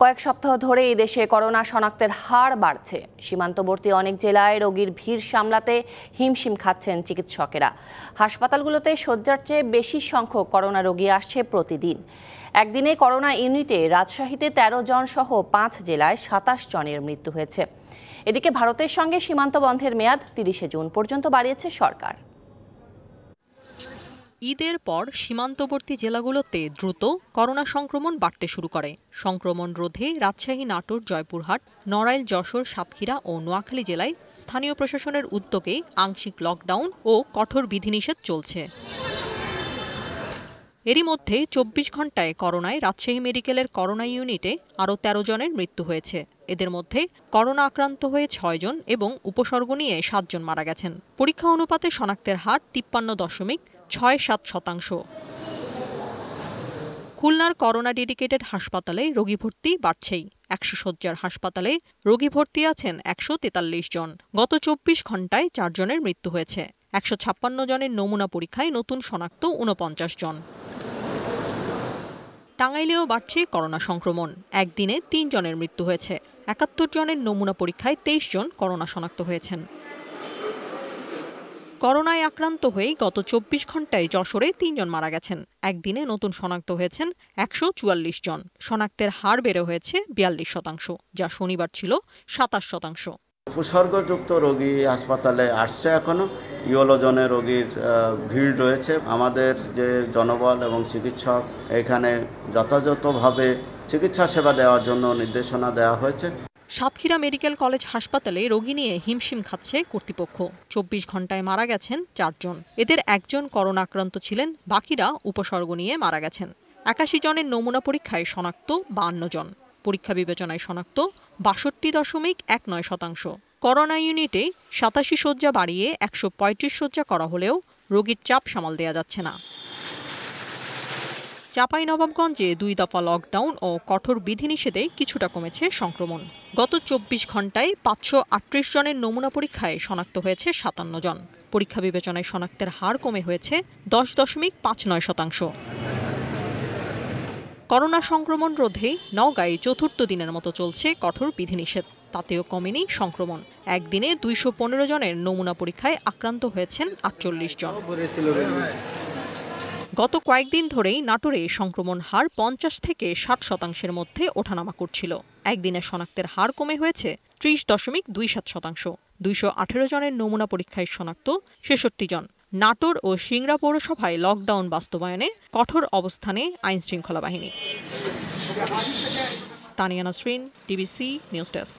কয়েক সপ্তাহ ধরে এই দেশে করোনা শনাক্তের হার বাড়ছে। সীমান্তবর্তী অনেক জেলায় রোগীর ভিড় সামলাতে হিমশিম খাচ্ছেন চিকিৎসকেরা। হাসপাতালগুলোতে শয্যার চেয়ে বেশি সংখ্যক করোনা রোগী আসছে প্রতিদিন। একদিনে করোনা ইউনিটে রাজশাহীতে ১৩ জন সহ ৫ জেলায় ২৭ জনের মৃত্যু হয়েছে। এদিকে ভারতের সঙ্গে সীমান্ত বন্ধের মেয়াদ ৩০ জুন পর্যন্ত বাড়িয়েছে সরকার। ঈদের পর সীমান্তবর্তী জেলাগুলোতে দ্রুত করোনা সংক্রমণ বাড়তে শুরু করে। সংক্রমণ রোধে রাজশাহী, নাটোর, জয়পুরহাট, নড়াইল, যশোর, সাতক্ষীরা ও নোয়াখালী জেলায় স্থানীয় প্রশাসনের উদ্যোগে আংশিক লকডাউন ও কঠোর বিধিনিষেধ চলছে। এরই মধ্যে ২৪ ঘণ্টায় করোনায় রাজশাহী মেডিকেলের করোনা ইউনিটে আরও ১৩ জনের মৃত্যু হয়েছে। এদের মধ্যে করোনা আক্রান্ত হয়ে ৬ জন এবং উপসর্গ নিয়ে ৭ জন মারা গেছেন। পরীক্ষা অনুপাতে শনাক্তের হার ৫৩.৬৭%। খুলনার করোনা ডেডিকেটেড হাসপাতালে রোগী ভর্তি বাড়ছেই। ১০০ শয্যার হাসপাতালে রোগী ভর্তি আছেন ১৪৩ জন। গত ২৪ ঘণ্টায় ৪ জনের মৃত্যু হয়েছে। ১৫৬ জনের নমুনা পরীক্ষায় নতুন শনাক্ত ৪৯ জন। টাঙ্গাইলেও বাড়ছে করোনা সংক্রমণ। একদিনে ৩ জনের মৃত্যু হয়েছে। ৭১ জনের নমুনা পরীক্ষায় ২৩ জন করোনা শনাক্ত হয়েছেন। করোনায় আক্রান্ত হয়ে গত ২৪ ঘণ্টায় যশোরে ৩ জন মারা গেছেন। একদিনে নতুন শনাক্ত হয়েছেন ১৪৪ জন। শনাক্তের হার বেড়ে হয়েছে ৪২%, যা শনিবার ছিল ২৭%। উপসর্গযুক্ত রোগী হাসপাতালে আসছে, এখনো ইয়েলো জোনে রোগীর ভিড় রয়েছে। আমাদের যে জনবল এবং চিকিৎসক এখানে যথাযথভাবে চিকিৎসা সেবা দেওয়ার জন্য নির্দেশনা দেওয়া হয়েছে। সাতক্ষীরা মেডিকেল কলেজ হাসপাতালে রোগী নিয়ে হিমশিম খাচ্ছে কর্তৃপক্ষ। ২৪ ঘণ্টায় মারা গেছেন ৪ জন। এদের একজন করোনা আক্রান্ত ছিলেন, বাকিরা উপসর্গ নিয়ে মারা গেছেন। ৮১ জনের নমুনা পরীক্ষায় শনাক্ত ৫২ জন। পরীক্ষা বিবেচনায় শনাক্ত ৬২.১৯%। করোনা ইউনিটে ৮৭ শয্যা বাড়িয়ে ১৩৫ শয্যা করা হলেও রোগীর চাপ সামাল দেওয়া যাচ্ছে না। চাঁপাইনবাবগঞ্জে ২ দফা লকডাউন ও কঠোর বিধিনিষেধে কিছুটা কমেছে সংক্রমণ। গত ২৪ ঘণ্টায় ৫৩৮ জনের নমুনা পরীক্ষায় শনাক্ত হয়েছে ৫৭ জন। পরীক্ষা বিবেচনায় শনাক্তের হার কমে হয়েছে ১০.৫৯%। করোনা সংক্রমণ রোধে নওগাঁয় চতুর্থ দিনের মতো চলছে কঠোর বিধিনিষেধ। তাতেও কমেনি সংক্রমণ। একদিনে ২১৫ জনের নমুনা পরীক্ষায় আক্রান্ত হয়েছেন ৪৮ জন। গত কয়েকদিন ধরেই নাটোরে সংক্রমণ হার ৫০ থেকে ৬০% মধ্যে ওঠানামা করছিল। একদিনে শনাক্তের হার কমে হয়েছে ৩০.২৭%। ২১৮ জনের নমুনা পরীক্ষায় শনাক্ত ৬৬ জন। নাটোর ও সিংড়া পৌরসভায় লকডাউন বাস্তবায়নে কঠোর অবস্থানে আইনশৃঙ্খলা বাহিনী। Tania Nasrin, DBC news desk.